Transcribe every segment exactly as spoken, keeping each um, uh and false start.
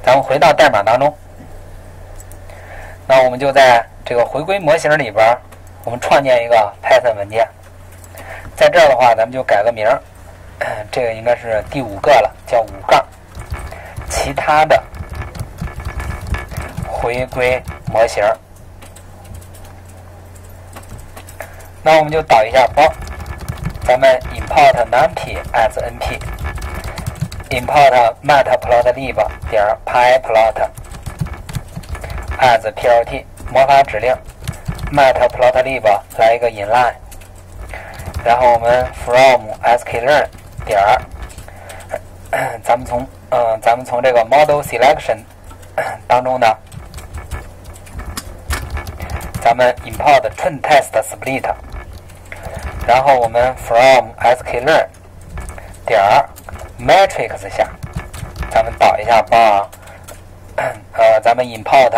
咱们回到代码当中，那我们就在这个回归模型里边，我们创建一个 Python 文件。在这儿的话，咱们就改个名儿，这个应该是第五个了，叫五杠其他的回归模型。那我们就导一下包，咱们 import numpy as np import matplotlib 点 pyplot as plt 魔法指令 matplotlib 来一个 inline， 然后我们 from sklearn 点咱们从嗯、呃、咱们从这个 model selection 当中呢，咱们 import twin-test split， 然后我们 from sklearn 点 matrix 下，咱们导一下包啊，呃，咱们 import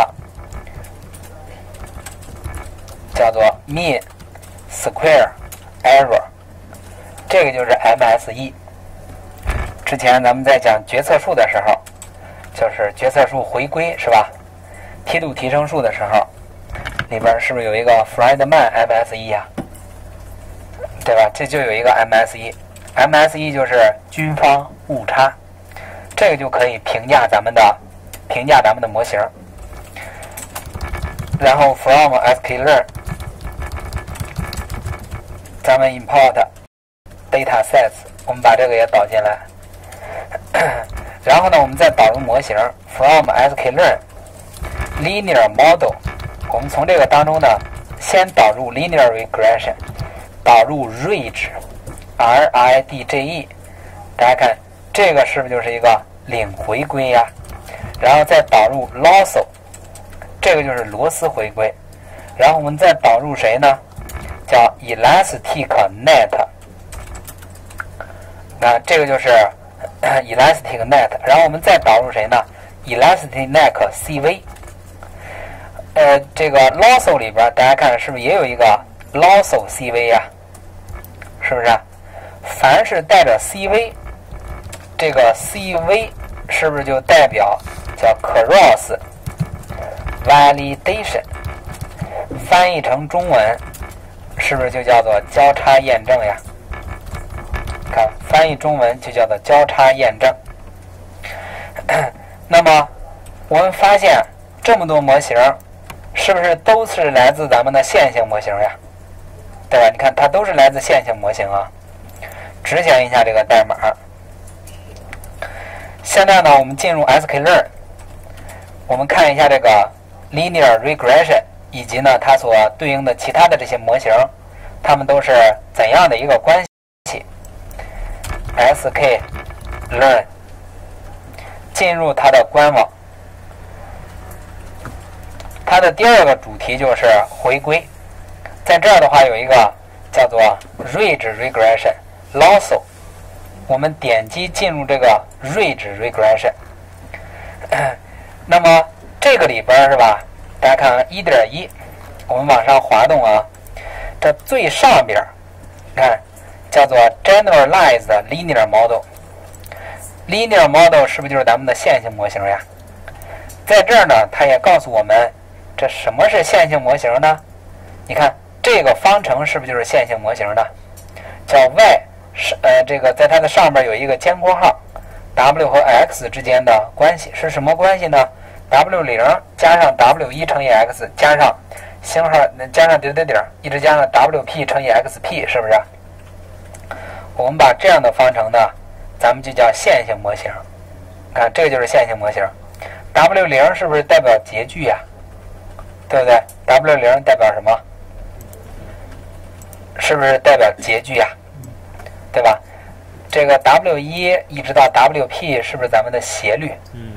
叫做 mean square error， 这个就是 M S E。之前咱们在讲决策树的时候，就是决策树回归是吧？梯度提升树的时候，里边是不是有一个 Friedman M S E 呀、啊？对吧？这就有一个 M S E。M S E 就是均方误差，这个就可以评价咱们的评价咱们的模型。然后 from sklearn， 咱们 import data sets， 我们把这个也导进来。然后呢，我们再导入模型 from sklearn linear model， 我们从这个当中呢，先导入 linear regression， 导入 ridge。R I D G E， 大家看这个是不是就是一个领回归呀？然后再导入 Lasso， 这个就是螺丝回归。然后我们再导入谁呢？叫 Elastic Net， 那这个就是 Elastic Net。然后我们再导入谁呢 ？Elastic Net C V。呃，这个 Lasso 里边大家看是不是也有一个 Lasso C V 呀？是不是啊？凡是带着 C V， 这个 C V 是不是就代表叫 cross validation？ 翻译成中文是不是就叫做交叉验证呀？看，翻译中文就叫做交叉验证。那么我们发现这么多模型，是不是都是来自咱们的线性模型呀？对吧？你看，它都是来自线性模型啊。执行一下这个代码。现在呢，我们进入 sklearn， 我们看一下这个 linear regression 以及呢它所对应的其他的这些模型，它们都是怎样的一个关系 ？sklearn 进入它的官网，它的第二个主题就是回归。在这儿的话有一个叫做 ridge regression。Lasso， 我们点击进入这个 ridge regression， 那么这个里边是吧？大家看 一点一， 我们往上滑动啊，这最上边看叫做 generalized linear model。linear model 是不是就是咱们的线性模型呀？在这儿呢，它也告诉我们这什么是线性模型呢？你看这个方程是不是就是线性模型呢？叫 y。是呃，这个在它的上边有一个尖括号 ，w 和 x 之间的关系是什么关系呢 ？w 零加上 w 一乘以 x 加上星号加上点点点，一直加上 w p 乘以 x p， 是不是？我们把这样的方程呢，咱们就叫线性模型。看，这个就是线性模型。w 零是不是代表截距呀？对不对 ？w 零代表什么？是不是代表截距呀？对吧？这个 W 一 一直到 W P 是不是咱们的斜率？嗯。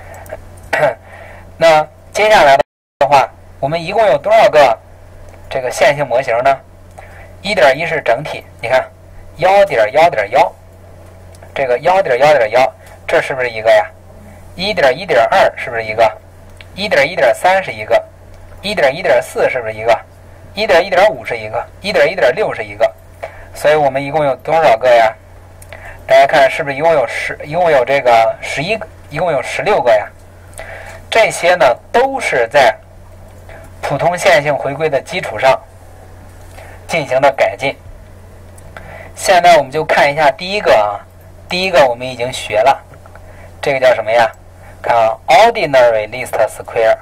那接下来的话，我们一共有多少个这个线性模型呢？ 一点一 是整体，你看 一点一点一， 这个 一点一点一， 这是不是一个呀？ 一点一点二 是不是一个？ 一点一点三 是一个， 一点一点四 是不是一个？ 一点一点五 是一个， 一点一点六 是一个。所以我们一共有多少个呀？大家看是不是一共有十，一共有这个十一个，一共有十六个呀？ 这些呢都是在普通线性回归的基础上进行的改进。现在我们就看一下第一个啊，第一个我们已经学了，这个叫什么呀？看啊 ，ordinary least square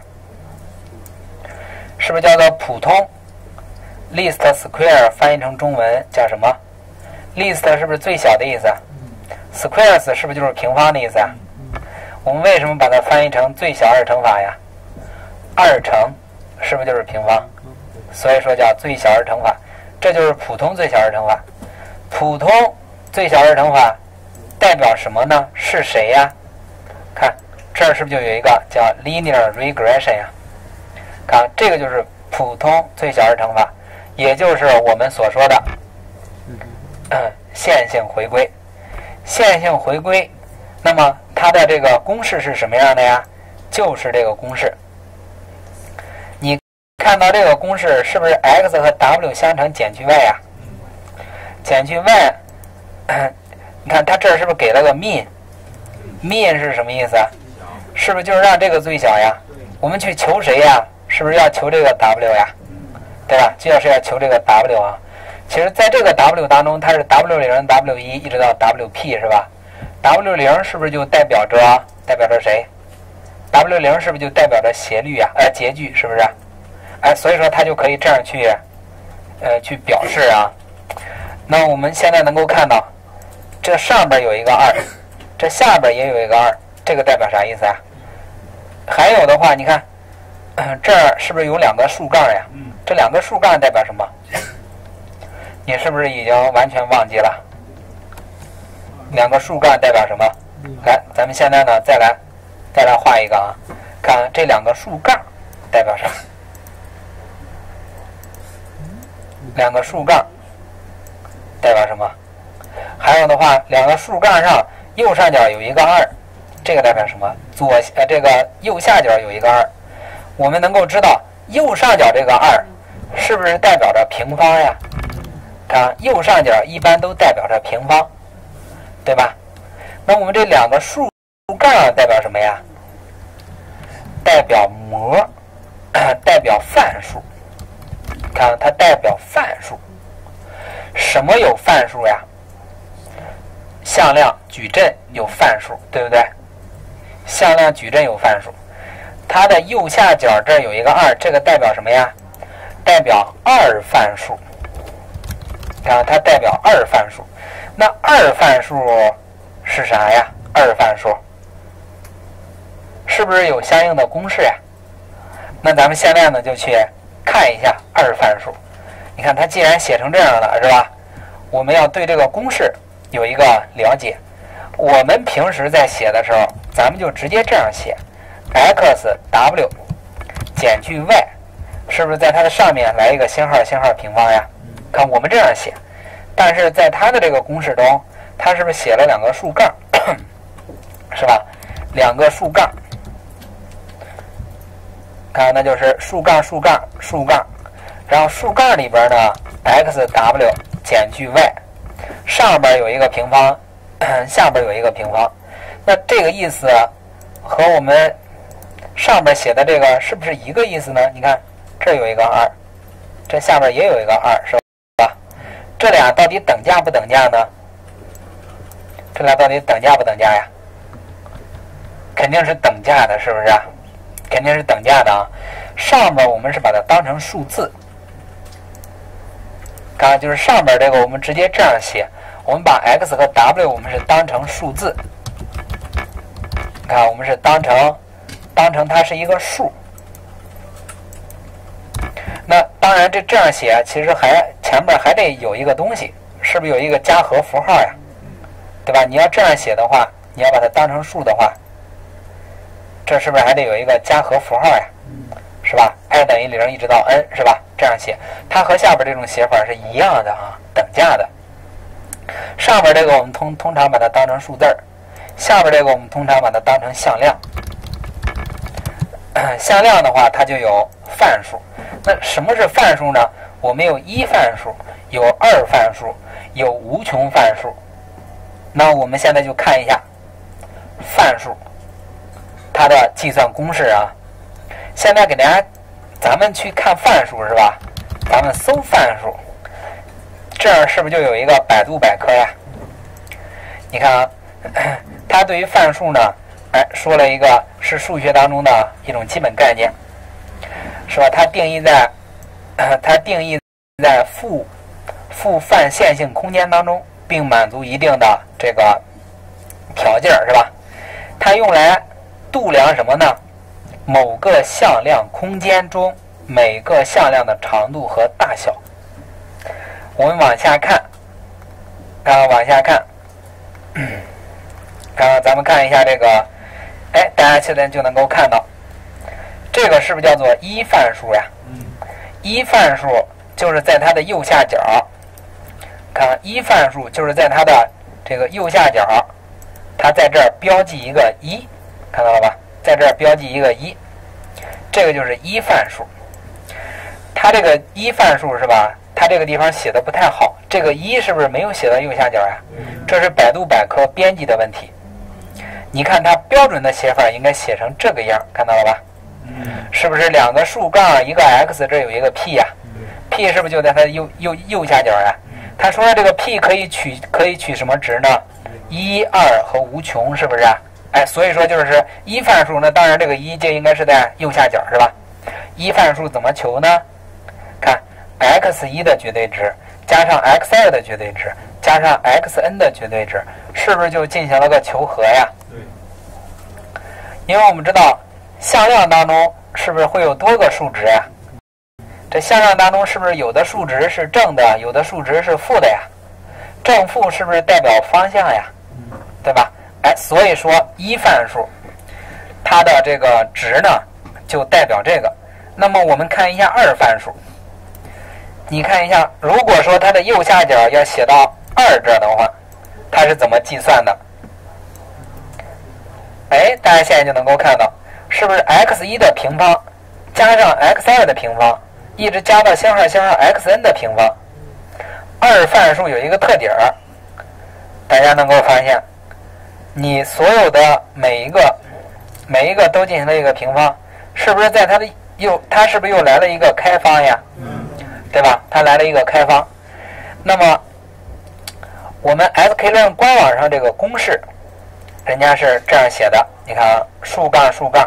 是不是叫做普通 least square 翻译成中文叫什么 ？least 是不是最小的意思 ？squares 是不是就是平方的意思啊？我们为什么把它翻译成最小二乘法呀？二乘是不是就是平方？所以说叫最小二乘法，这就是普通最小二乘法。普通最小二乘法代表什么呢？是谁呀？看这儿是不是就有一个叫 linear regression 呀？看这个就是普通最小二乘法，也就是我们所说的、嗯、线性回归。线性回归，那么它的这个公式是什么样的呀？就是这个公式。你看到这个公式是不是 x 和 w 相乘减去 y 呀？减去 y， 你看它这儿是不是给了个 mean？mean 是什么意思啊？是不是就是让这个最小呀？我们去求谁呀？是不是要求这个 w 呀？对吧？就要是要求这个 w 啊。其实在这个 w 当中，它是 w 零、w 一一直到 wp 是吧 ？w 零是不是就代表着代表着谁 ？w 零是不是就代表着斜率呀？呃，截距是不是？哎，所以说它就可以这样去呃去表示啊。那我们现在能够看到，这上边有一个二，这下边也有一个二，这个代表啥意思啊？还有的话，你看，呃、这儿是不是有两个竖杠呀？这两个竖杠代表什么？你是不是已经完全忘记了？两个竖杠代表什么？来，咱们现在呢，再来，再来画一个啊，看这两个竖杠代表啥？两个竖杠代表什么？还有的话，两个竖杠上右上角有一个二，这个代表什么？左呃这个右下角有一个二，我们能够知道右上角这个二是不是代表着平方呀？看右上角一般都代表着平方，对吧？那我们这两个竖杠代表什么呀？代表模，代表范数。看它代表范数。什么有范数呀？向量、矩阵有范数，对不对？向量、矩阵有范数。它的右下角这儿有一个二，这个代表什么呀？代表二范数。啊，它代表二范数。那二范数是啥呀？二范数是不是有相应的公式呀？那咱们现在呢就去看一下二范数。你看它既然写成这样了，是吧？我们要对这个公式有一个了解。我们平时在写的时候，咱们就直接这样写 x w 减去 y， 是不是在它的上面来一个星号星号平方呀？看我们这样写，但是在它的这个公式中，它是不是写了两个竖杠，是吧？两个竖杠，看那就是竖杠竖杠竖杠，然后竖杠里边呢 x w 减去 y， 上边有一个平方，下边有一个平方，那这个意思和我们上边写的这个是不是一个意思呢？你看这有一个二，这下边也有一个二，是吧？这俩到底等价不等价呢？这俩到底等价不等价呀？肯定是等价的，是不是啊？肯定是等价的啊。上边我们是把它当成数字，刚刚就是上边这个我们直接这样写，我们把 x 和 w 我们是当成数字，看我们是当成当成它是一个数。那当然这这样写其实还前面还得有一个东西，是不是有一个加和符号呀？对吧？你要这样写的话，你要把它当成数的话，这是不是还得有一个加和符号呀？是吧 ？i 等于零一直到 n 是吧？这样写，它和下边这种写法是一样的啊，等价的。上边这个我们通通常把它当成数字儿，下边这个我们通常把它当成向量。向量的话，它就有范数。那什么是范数呢？我们有一范数，有二范数，有无穷范数。那我们现在就看一下范数。 它的计算公式啊。现在给大家，咱们去看范数是吧？咱们搜范数，这儿是不是就有一个百度百科呀？你看啊，它对于范数呢，哎，说了一个是数学当中的一种基本概念，是吧？它定义在，它定义在负负范线性空间当中，并满足一定的这个条件，是吧？它用来度量什么呢？某个向量空间中每个向量的长度和大小。我们往下看，然后往下看，然后咱们看一下这个，哎，大家现在就能够看到，这个是不是叫做一范数呀？一范数就是在它的右下角，看一范数就是在它的这个右下角，它在这儿标记一个一，看到了吧？在这儿标记一个一，这个就是一范数。它这个一范数是吧？它这个地方写的不太好，这个一是不是没有写到右下角呀？这是百度百科编辑的问题。你看它标准的写法应该写成这个样，看到了吧？是不是两个竖杠一个 x， 这有一个 p 呀 ？p 是不是就在它的右右右下角呀？他说这个 p 可以取可以取什么值呢？一、二和无穷，是不是啊？哎，所以说就是一范数呢，当然这个一就应该是在右下角，是吧？一范数怎么求呢？看 x 一 的绝对值加上 x 二 的绝对值加上 xn 的绝对值，是不是就进行了个求和呀？对。因为我们知道向量当中是不是会有多个数值呀？这向量当中是不是有的数值是正的，有的数值是负的呀？正负是不是代表方向呀？对吧？哎，所以说一范数它的这个值呢就代表这个。那么我们看一下二范数，你看一下，如果说它的右下角要写到二这儿的话，它是怎么计算的？哎，大家现在就能够看到，是不是 x 一 的平方加上 x 二 的平方一直加到星号星号 xn 的平方？二范数有一个特点儿，大家能够发现，你所有的每一个每一个都进行了一个平方，是不是在它的右，它是不是又来了一个开方呀？对吧？它来了一个开方。那么我们 S K learn 官网上这个公式，人家是这样写的，你看啊，竖杠竖杠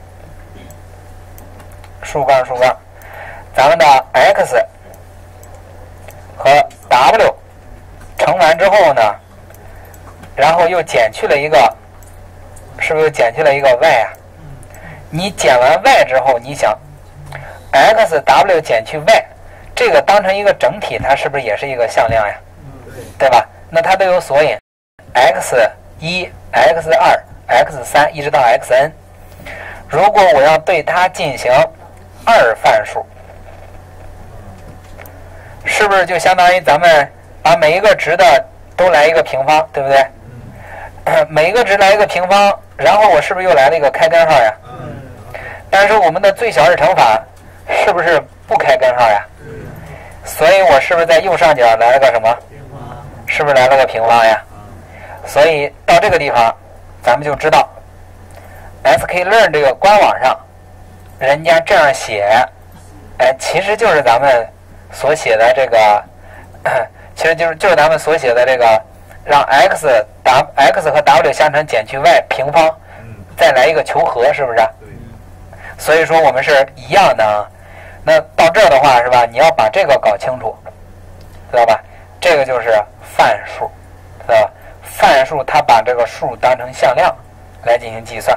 竖杠竖杠，咱们的 x 和 w 乘完之后呢，然后又减去了一个，是不是又减去了一个 y 啊？你减完 y 之后，你想 x w 减去 y， 这个当成一个整体，它是不是也是一个向量呀？对吧？那它都有索引 x 一 x 二 x 三一直到 xn。如果我要对它进行二范数，是不是就相当于咱们把每一个值的都来一个平方，对不对？每一个值来一个平方，然后我是不是又来了一个开根号呀？但是我们的最小式乘法是不是不开根号呀？所以我是不是在右上角来了个什么？是不是来了个平方呀？所以到这个地方，咱们就知道 S K learn 这个官网上，人家这样写，哎，其实就是咱们所写的这个，其实就是就是咱们所写的这个，让 x w x 和 w 相乘减去 y 平方，再来一个求和，是不是？所以说我们是一样的啊。那到这儿的话是吧？你要把这个搞清楚，知道吧？这个就是范数，知道吧？范数它把这个数当成向量来进行计算。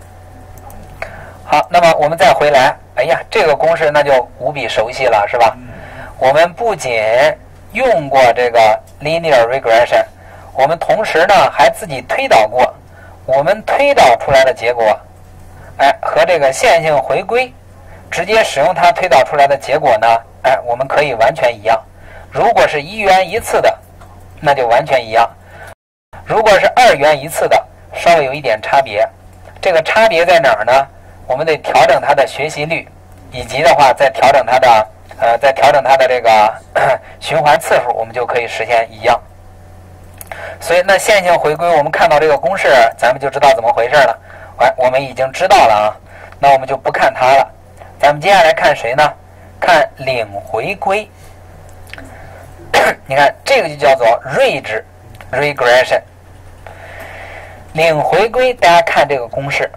好，那么我们再回来，哎呀，这个公式那就无比熟悉了，是吧？我们不仅用过这个 linear regression， 我们同时呢还自己推导过，我们推导出来的结果，哎，和这个线性回归直接使用它推导出来的结果呢，哎，我们可以完全一样。如果是一元一次的，那就完全一样；如果是二元一次的，稍微有一点差别。这个差别在哪儿呢？我们得调整它的学习率，以及的话再调整它的呃，再调整它的这个循环次数，我们就可以实现一样。所以那线性回归，我们看到这个公式，咱们就知道怎么回事了。 哎，我们已经知道了啊，那我们就不看它了。咱们接下来看谁呢？看领回归。你看这个就叫做 ridge regression。领回归，大家看这个公式，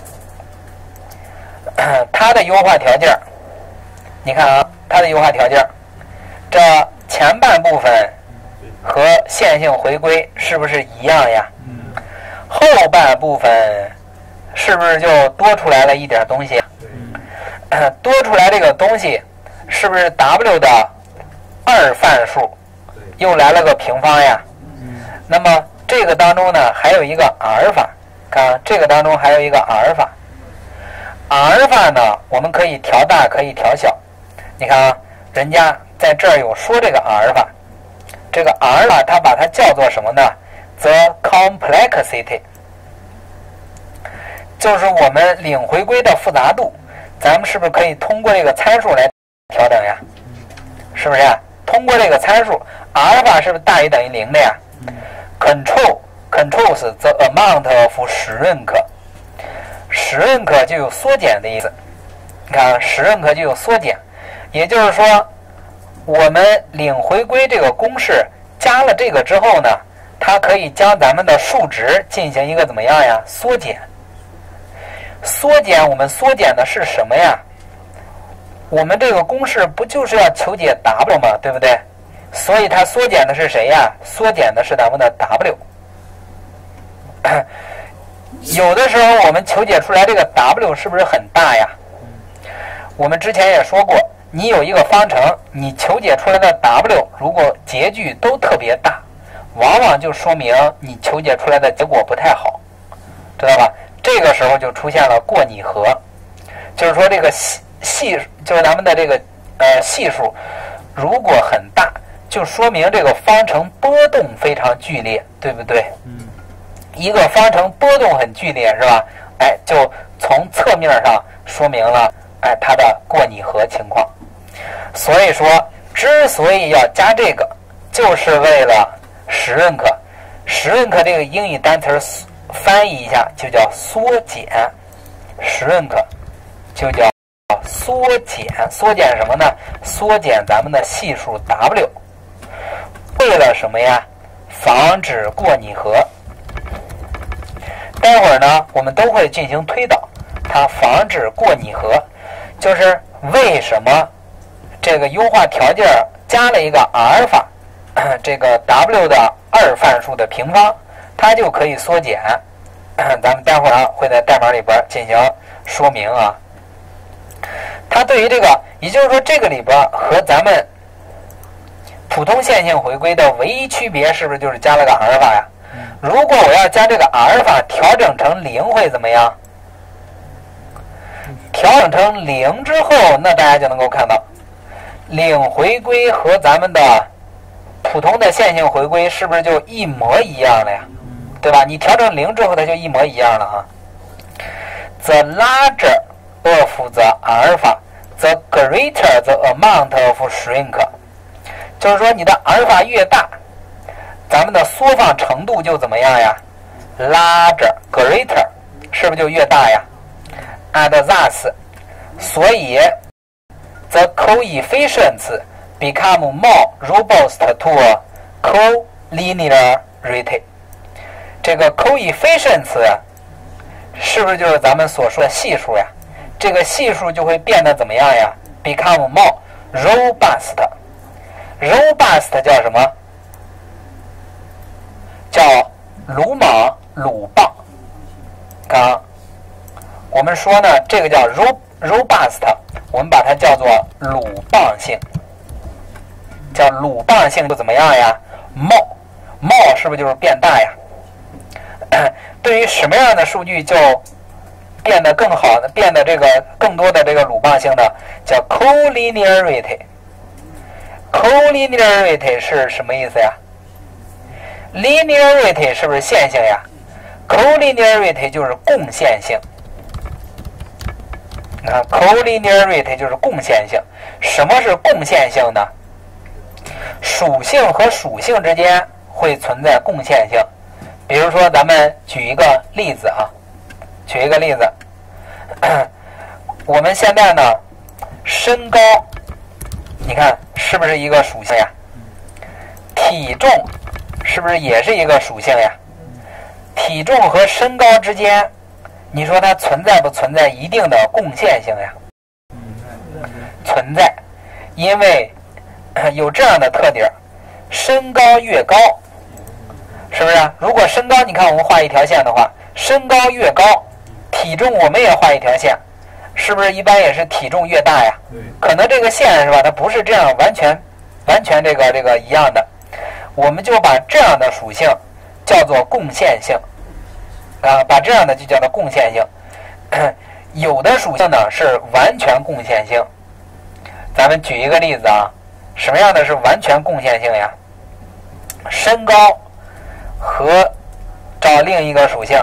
它的优化条件，你看啊，它的优化条件，这前半部分和线性回归是不是一样呀？后半部分是不是就多出来了一点东西？多出来这个东西是不是 W 的二范数又来了个平方呀？那么这个当中呢还有一个阿尔法，看这个当中还有一个阿尔法。阿尔法呢我们可以调大可以调小，你看啊，人家在这儿有说这个阿尔法，这个阿尔法它把它叫做什么呢？ The complexity， 就是我们领回归的复杂度，咱们是不是可以通过这个参数来调整呀？是不是啊？通过这个参数，阿尔法是不是大于等于零的呀？ Control controls the amount of shrink， shrink 就有缩减的意思。你看 ，shrink 就有缩减，也就是说，我们领回归这个公式加了这个之后呢，它可以将咱们的数值进行一个怎么样呀？缩减。缩减，我们缩减的是什么呀？我们这个公式不就是要求解 W 吗？对不对？所以它缩减的是谁呀？缩减的是咱们的 W。有的时候我们求解出来这个 W 是不是很大呀？我们之前也说过，你有一个方程，你求解出来的 W 如果截距都特别大，往往就说明你求解出来的结果不太好，知道吧？这个时候就出现了过拟合，就是说这个系系就是咱们的这个呃系数如果很大，就说明这个方程波动非常剧烈，对不对？嗯。一个方程波动很剧烈，是吧？哎，就从侧面上说明了，哎，它的过拟合情况。所以说，之所以要加这个，就是为了shrink。shrink 这个英语单词翻译一下就叫缩减 ，shrink 就叫缩减。缩减什么呢？缩减咱们的系数 W。为了什么呀？防止过拟合。待会儿呢，我们都会进行推导，它防止过拟合，就是为什么这个优化条件加了一个阿尔法，这个 W 的二范数的平方，它就可以缩减。咱们待会儿啊会在代码里边进行说明啊。它对于这个，也就是说这个里边和咱们普通线性回归的唯一区别是不是就是加了个阿尔法呀？如果我要将这个阿尔法调整成零会怎么样？调整成零之后，那大家就能够看到，领回归和咱们的普通的线性回归是不是就一模一样了呀？对吧？你调整零之后，它就一模一样了啊。The larger of the alpha, the greater the amount of shrink。就是说，你的阿尔法越大，咱们的缩放程度就怎么样呀 ？larger greater 是不是就越大呀 ？And thus， 所以 the coefficients become more robust to collinearity。这个 coefficients 是不是就是咱们所说的系数呀？这个系数就会变得怎么样呀 ？become more robust。robust 叫什么？叫鲁莽鲁棒。刚我们说呢，这个叫 robust， 我们把它叫做鲁棒性，叫鲁棒性就怎么样呀 ？more more 是不是就是变大呀？对于什么样的数据就变得更好的，变得这个更多的这个鲁棒性呢？叫 collinearity。collinearity 是什么意思呀？ linearity 是不是线性呀？ collinearity 就是共线性。啊 collinearity 就是共线性。什么是共线性呢？属性和属性之间会存在共线性。比如说，咱们举一个例子啊， 举一个例子，我们现在呢，身高，你看是不是一个属性呀？体重是不是也是一个属性呀？体重和身高之间，你说它存在不存在一定的共线性呀？存在，因为有这样的特点，身高越高，是不是啊？如果身高，你看我们画一条线的话，身高越高，体重我们也画一条线，是不是一般也是体重越大呀？可能这个线是吧，它不是这样完全完全这个这个一样的，我们就把这样的属性叫做共线性啊，把这样的就叫做共线性。有的属性呢是完全共线性，咱们举一个例子啊，什么样的是完全共线性呀？身高和找另一个属性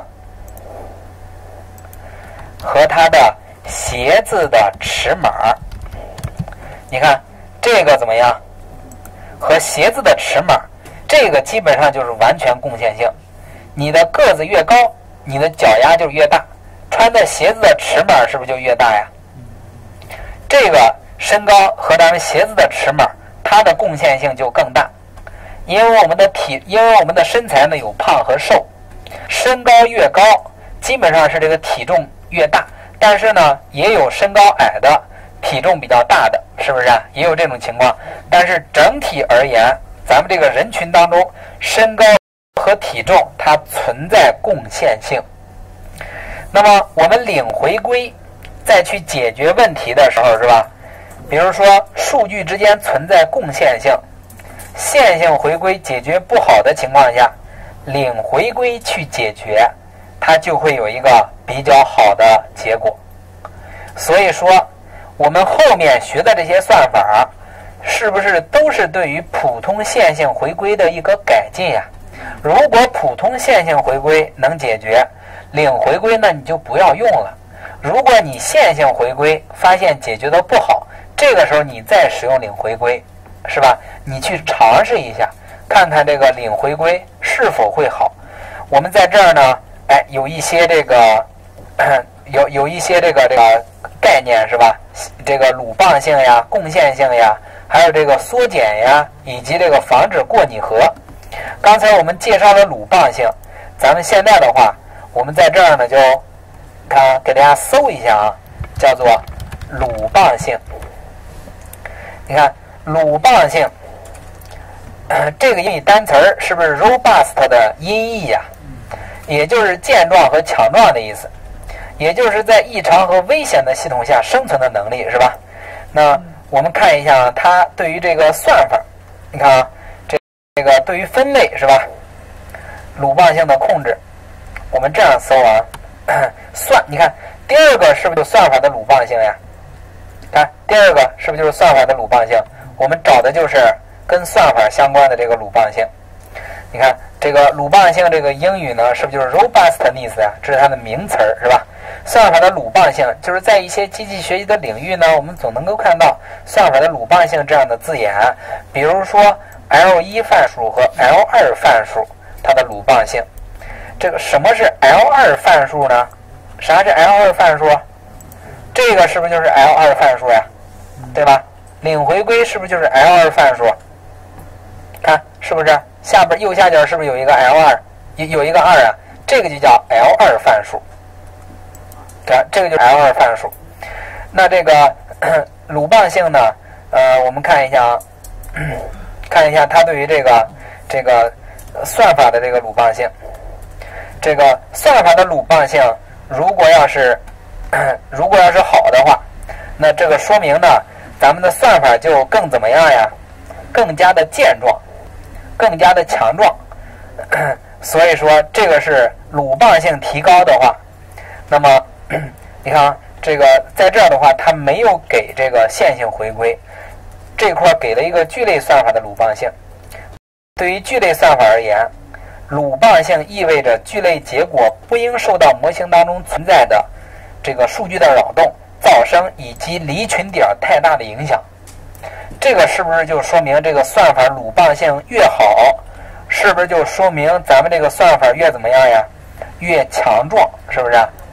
和它的鞋子的尺码，你看这个怎么样？和鞋子的尺码，这个基本上就是完全共线性。你的个子越高，你的脚丫就越大，穿的鞋子的尺码是不是就越大呀？这个身高和咱们鞋子的尺码，它的共线性就更大。因为我们的体，因为我们的身材呢有胖和瘦，身高越高，基本上是这个体重越大，但是呢也有身高矮的，体重比较大的，是不是啊？也有这种情况。但是整体而言，咱们这个人群当中，身高和体重它存在共线性。那么我们领回归再去解决问题的时候，是吧？比如说数据之间存在共线性，线性回归解决不好的情况下，领回归去解决，它就会有一个比较好的结果。所以说我们后面学的这些算法是不是都是对于普通线性回归的一个改进呀？如果普通线性回归能解决，领回归呢你就不要用了。如果你线性回归发现解决的不好，这个时候你再使用领回归，是吧？你去尝试一下，看看这个领回归是否会好。我们在这儿呢，哎，有一些这个有有一些这个这个概念，是吧？这个鲁棒性呀、共线性呀，还有这个缩减呀，以及这个防止过拟合。刚才我们介绍了鲁棒性，咱们现在的话，我们在这儿呢就看给大家搜一下啊，叫做鲁棒性。你看鲁棒性，呃、这个英语单词儿是不是 robust 的音译呀？也就是健壮和强壮的意思，也就是在异常和危险的系统下生存的能力，是吧？那我们看一下它对于这个算法，你看啊，这这个对于分类是吧？鲁棒性的控制，我们这样搜啊，算，你看第二个是不是就算法的鲁棒性呀？看第二个是不是就是算法的鲁棒性？我们找的就是跟算法相关的这个鲁棒性。你看这个鲁棒性，这个英语呢是不是就是 robustness 呀？这是它的名词儿，是吧？算法的鲁棒性就是在一些机器学习的领域呢，我们总能够看到算法的鲁棒性这样的字眼，比如说 L 一 范数和 L 二 范数，它的鲁棒性。这个什么是 L 二 范数呢？啥是 L 二 范数？这个是不是就是 L 二 范数呀？对吧？领回归是不是就是 L 二 范数？看是不是下边右下角是不是有一个 L 二，有一个二啊？这个就叫 L 二 范数。看这个就是 L 二 范数。那这个鲁棒性呢？呃，我们看一下啊，看一下它对于这个这个算法的这个鲁棒性。这个算法的鲁棒性，如果要是如果要是好的话，那这个说明呢，咱们的算法就更怎么样呀？更加的健壮，更加的强壮。所以说，这个是鲁棒性提高的话，那么你看啊，这个在这儿的话，它没有给这个线性回归，这块给了一个聚类算法的鲁棒性。对于聚类算法而言，鲁棒性意味着聚类结果不应受到模型当中存在的这个数据的扰动、噪声以及离群点太大的影响。这个是不是就说明这个算法鲁棒性越好？是不是就说明咱们这个算法越怎么样呀？越强壮，是不是？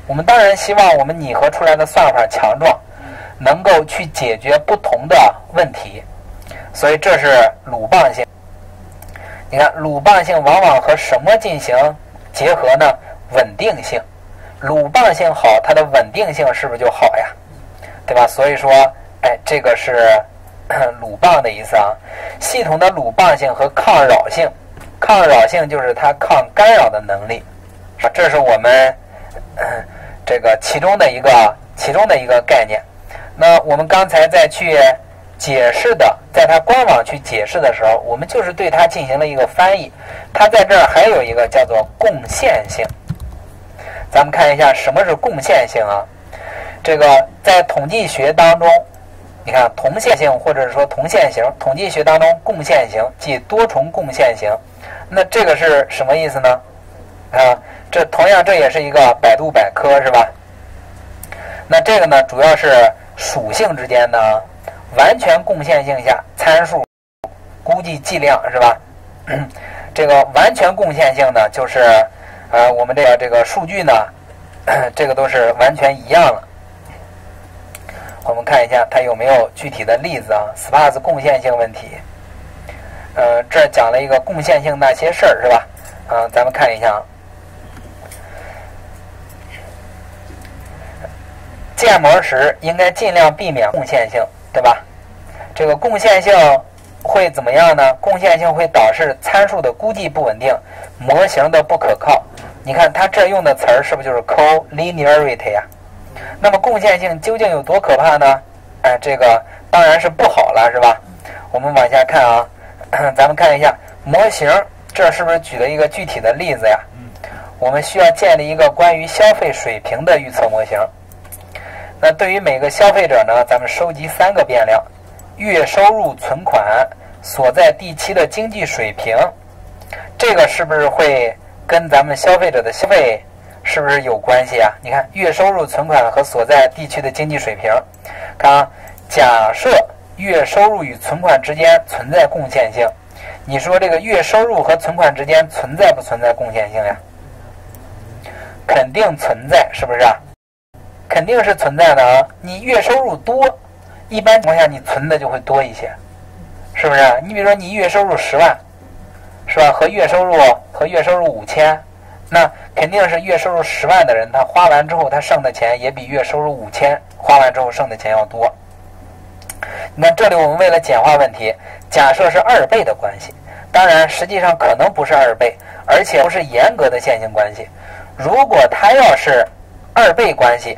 我们当然希望我们拟合出来的算法强壮，能够去解决不同的问题。所以这是鲁棒性。你看鲁棒性往往和什么进行结合呢？稳定性。鲁棒性好，它的稳定性是不是就好呀？对吧？所以说，哎，这个是鲁棒的意思啊。系统的鲁棒性和抗扰性，抗扰性就是它抗干扰的能力，这是我们、呃、这个其中的一个其中的一个概念。那我们刚才在去解释的，在它官网去解释的时候，我们就是对它进行了一个翻译。它在这儿还有一个叫做共线性。咱们看一下什么是共线性啊？这个在统计学当中，你看同线性或者是说同线型，统计学当中共线型即多重共线型。那这个是什么意思呢？啊，这同样这也是一个百度百科是吧？那这个呢，主要是属性之间呢，完全共线性下参数估计计量是吧？这个完全共线性呢，就是呃我们这个这个数据呢，这个都是完全一样了。我们看一下它有没有具体的例子啊 ？Sparse 共线性问题，呃，这讲了一个共线性那些事儿是吧？啊、呃，咱们看一下啊。建模时应该尽量避免共线性，对吧？这个共线性会怎么样呢？共线性会导致参数的估计不稳定，模型的不可靠。你看它这用的词儿是不是就是 collinearity 呀？那么共线性究竟有多可怕呢？哎，这个当然是不好了，是吧？我们往下看啊，咱们看一下模型，这是不是举了一个具体的例子呀？我们需要建立一个关于消费水平的预测模型。那对于每个消费者呢，咱们收集三个变量：月收入、存款、所在地区的经济水平。这个是不是会跟咱们消费者的消费是不是有关系啊？你看，月收入、存款和所在地区的经济水平。看啊，假设月收入与存款之间存在共线性，你说这个月收入和存款之间存在不存在共线性呀？肯定存在，是不是啊？肯定是存在的啊！你月收入多，一般情况下你存的就会多一些，是不是啊？你比如说你月收入十万，是吧？和月收入和月收入五千，那肯定是月收入十万的人，他花完之后他剩的钱也比月收入五千花完之后剩的钱要多。那这里我们为了简化问题，假设是二倍的关系，当然实际上可能不是二倍，而且不是严格的线性关系。如果它要是二倍关系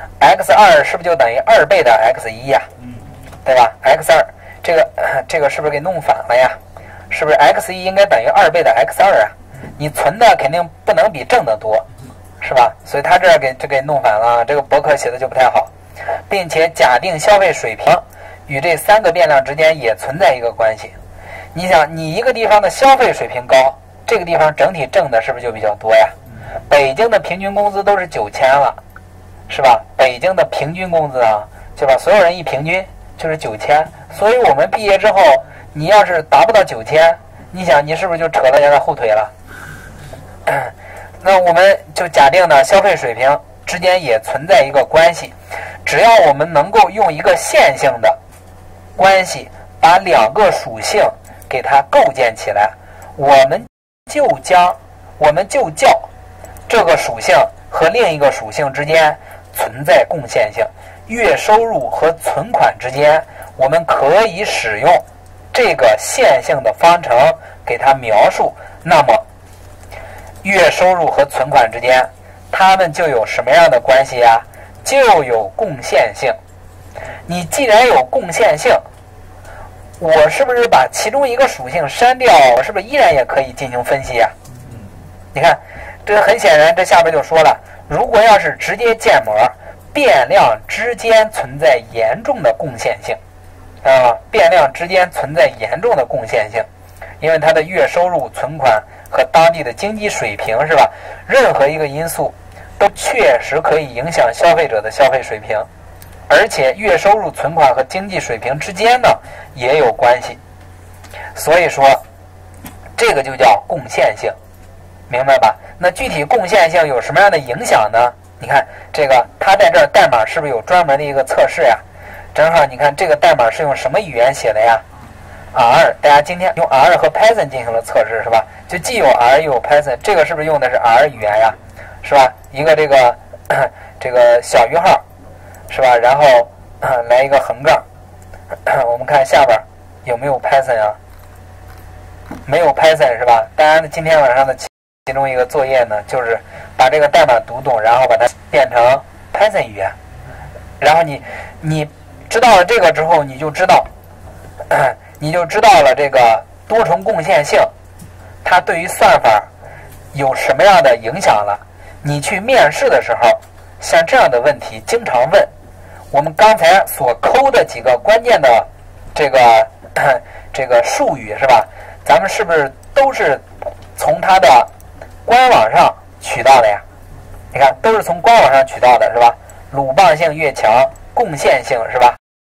，x 二 是不是就等于二倍的 x 一 呀？对吧 ？x 二 这个这个是不是给弄反了呀？是不是 x 一 应该等于二倍的 x 二 啊？你存的肯定不能比挣的多，是吧？所以他这给就给弄反了，这个博客写的就不太好，并且假定消费水平与这三个变量之间也存在一个关系。你想，你一个地方的消费水平高，这个地方整体挣的是不是就比较多呀？北京的平均工资都是九千了。是吧？北京的平均工资啊，就把所有人一平均就是九千，所以我们毕业之后，你要是达不到九千，你想你是不是就扯了人家后腿了？那我们就假定呢，消费水平之间也存在一个关系，只要我们能够用一个线性的关系把两个属性给它构建起来，我们就将我们就叫这个属性和另一个属性之间存在共线性，月收入和存款之间，我们可以使用这个线性的方程给它描述。那么，月收入和存款之间，它们就有什么样的关系呀？就有共线性。你既然有共线性，我是不是把其中一个属性删掉，我是不是依然也可以进行分析呀？你看，这很显然，这下边就说了。如果要是直接建模，变量之间存在严重的共线性，啊，变量之间存在严重的共线性，因为它的月收入、存款和当地的经济水平是吧？任何一个因素都确实可以影响消费者的消费水平，而且月收入、存款和经济水平之间呢也有关系，所以说这个就叫共线性。明白吧？那具体共线性有什么样的影响呢？ 你看这个，它在这儿代码是不是有专门的一个测试呀？正好你看这个代码是用什么语言写的呀 ？R， 大家今天用 R 和 Python 进行了测试是吧？就既有 R 又有 Python， 这个是不是用的是 R 语言呀？是吧？一个这个这个小于号是吧？然后来一个横杠，我们看下边有没有 Python 啊？没有 Python 是吧？当然今天晚上的其中一个作业呢，就是把这个代码读懂，然后把它变成 Python 语言。然后你你知道了这个之后，你就知道，你就知道了这个多重共线性，它对于算法有什么样的影响了。你去面试的时候，像这样的问题经常问。我们刚才所抠的几个关键的这个这个术语是吧？咱们是不是都是从它的官网上取到的呀？你看，都是从官网上取到的是吧？鲁棒性越强，共线性是吧？